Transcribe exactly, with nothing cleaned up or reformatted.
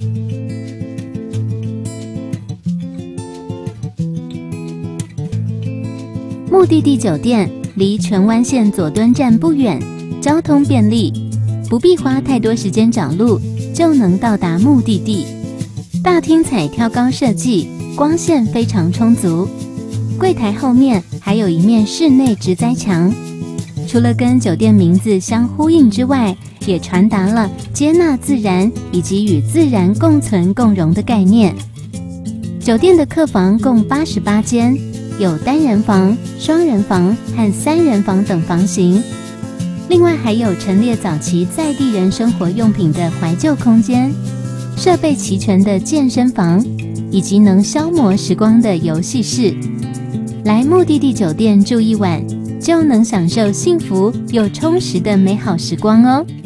目的地酒店离荃湾线佐敦站不远，交通便利，不必花太多时间找路，就能到达目的地。大厅采挑高设计，光线非常充足。柜台后面还有一面室内植栽墙，除了跟酒店名字相呼应之外，也传达了接纳自然以及与自然共存共荣的概念。酒店的客房共八十八间，有单人房、双人房和三人房等房型，另外还有陈列早期在地人生活用品的怀旧空间，设备齐全的健身房，以及能消磨时光的游戏室。来目的地酒店住一晚，就能享受幸福又充实的美好时光哦。